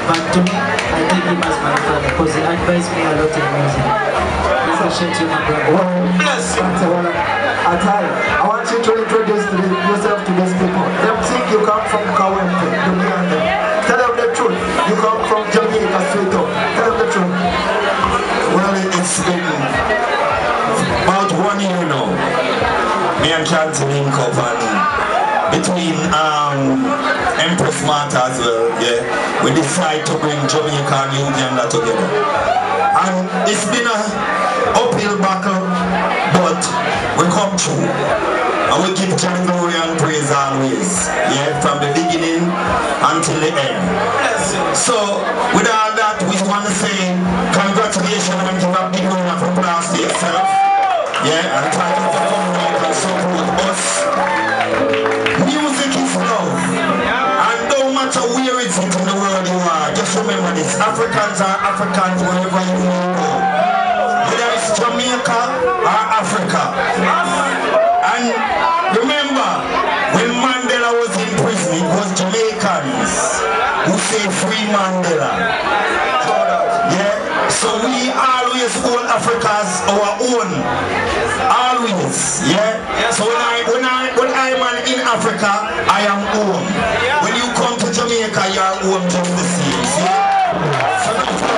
but to me, I take him as my father because he advised me a lot in music. Appreciate you, my brother. Yes. Atai, I want you to introduce yourself to these people. They think you come from Kawempe, Uganda. Tell them the truth. You come from Jamaica, Sweet Home. Tell them the truth. Well, it's been about 1 year now. Me and Canty link up and between Empress Martha as well, yeah. We decide to bring Jamaica and Uganda together. And it's been a uphill battle, but we come through. And we give John glory and praise always, yeah, from the beginning until the end. So, with all that, we want to say congratulations and give a big round of applause to yourself. Yeah, and thank you for coming out and support us. Music is love. And no matter where it's in the world you are, just remember this, Africans are Africans wherever you go. Whether it's Jamaica or Africa. And remember, when Mandela was in prison, it was Jamaicans who say free Mandela. Yeah? So we always hold Africa as our own. Always. Yeah? So when I'm in Africa, I am home. When you come to Jamaica, you are home just the same. See? So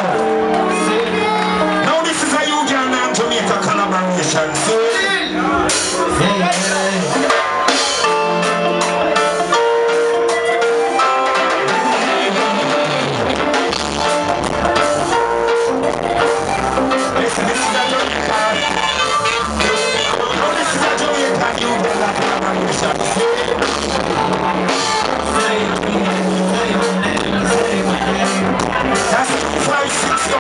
now this is a Uganda and Jamaica collaboration. See? That's 5-6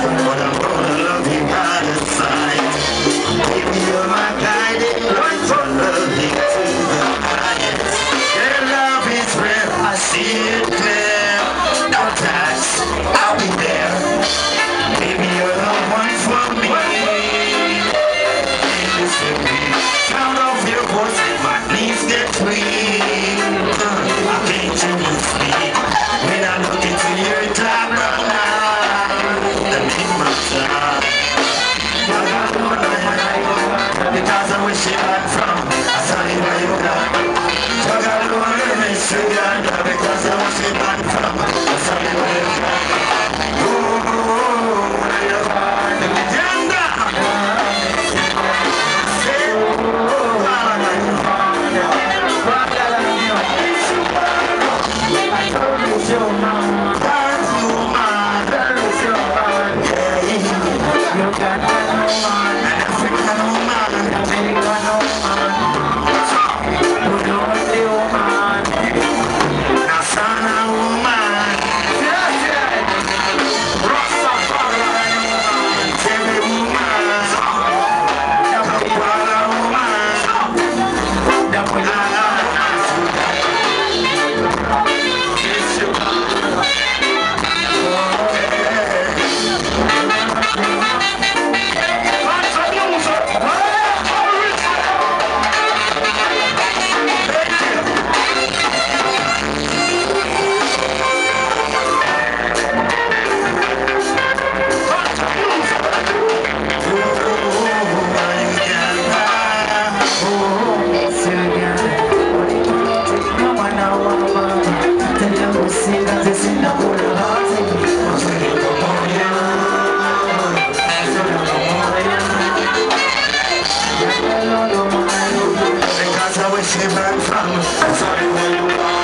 But I'm gonna love you by the side. Baby, you're my guiding light from where she ran from. Sorry where you are.